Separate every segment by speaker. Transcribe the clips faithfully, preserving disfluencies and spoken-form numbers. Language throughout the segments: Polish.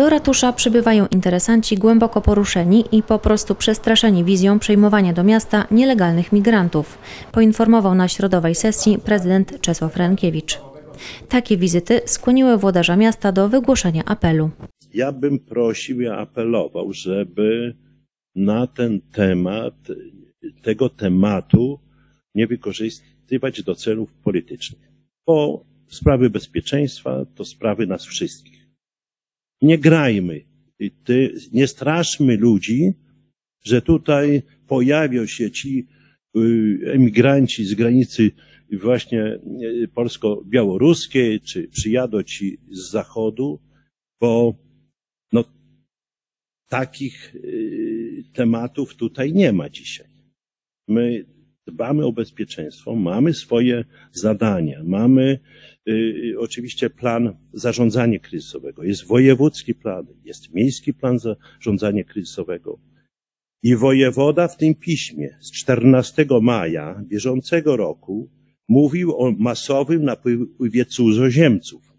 Speaker 1: Do ratusza przybywają interesanci głęboko poruszeni i po prostu przestraszeni wizją przejmowania do miasta nielegalnych migrantów, poinformował na środowej sesji prezydent Czesław Rękiewicz. Takie wizyty skłoniły włodarza miasta do wygłoszenia apelu.
Speaker 2: Ja bym prosił, ja apelował, żeby na ten temat, tego tematu nie wykorzystywać do celów politycznych, bo sprawy bezpieczeństwa to sprawy nas wszystkich. Nie grajmy, nie straszmy ludzi, że tutaj pojawią się ci emigranci z granicy właśnie polsko-białoruskiej, czy przyjadą ci z zachodu, bo no, takich tematów tutaj nie ma dzisiaj. My dbamy o bezpieczeństwo, mamy swoje zadania, mamy y, oczywiście plan zarządzania kryzysowego, jest wojewódzki plan, jest miejski plan zarządzania kryzysowego. I wojewoda w tym piśmie z czternastego maja bieżącego roku mówił o masowym napływie cudzoziemców,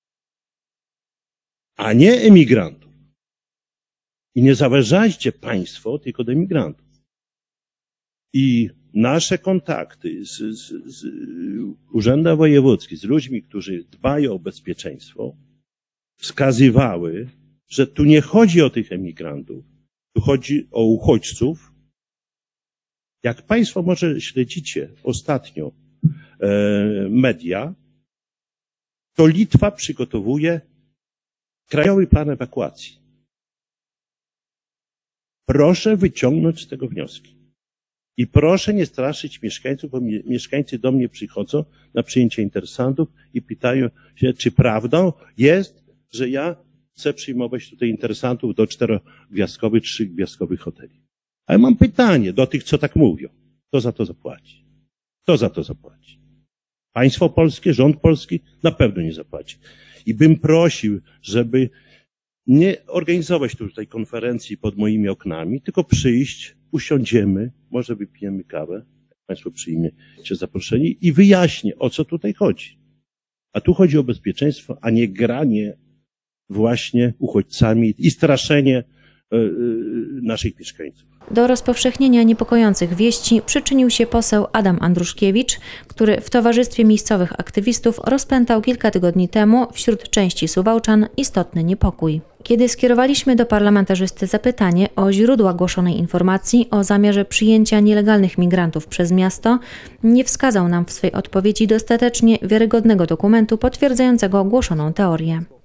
Speaker 2: a nie emigrantów. I nie zawężajcie państwo tylko do emigrantów. I nasze kontakty z, z, z Urzędem Wojewódzkim, z ludźmi, którzy dbają o bezpieczeństwo, wskazywały, że tu nie chodzi o tych emigrantów, tu chodzi o uchodźców. Jak państwo może śledzicie ostatnio e, media, to Litwa przygotowuje krajowy plan ewakuacji. Proszę wyciągnąć z tego wnioski. I proszę nie straszyć mieszkańców, bo mieszkańcy do mnie przychodzą na przyjęcie interesantów i pytają się, czy prawdą jest, że ja chcę przyjmować tutaj interesantów do czterogwiazdkowych, trzygwiazdkowych hoteli. Ale mam pytanie do tych, co tak mówią. Kto za to zapłaci? Kto za to zapłaci? Państwo polskie, rząd polski na pewno nie zapłaci. I bym prosił, żeby nie organizować tutaj konferencji pod moimi oknami, tylko przyjść, usiądziemy, może wypijemy kawę, jak państwo przyjmiecie zaproszeni i wyjaśnię, o co tutaj chodzi. A tu chodzi o bezpieczeństwo, a nie granie właśnie uchodźcami i straszenie y, y, naszych mieszkańców.
Speaker 1: Do rozpowszechnienia niepokojących wieści przyczynił się poseł Adam Andruszkiewicz, który w towarzystwie miejscowych aktywistów rozpętał kilka tygodni temu wśród części Suwałczan istotny niepokój. Kiedy skierowaliśmy do parlamentarzysty zapytanie o źródła głoszonej informacji o zamiarze przyjęcia nielegalnych migrantów przez miasto, nie wskazał nam w swej odpowiedzi dostatecznie wiarygodnego dokumentu potwierdzającego ogłoszoną teorię.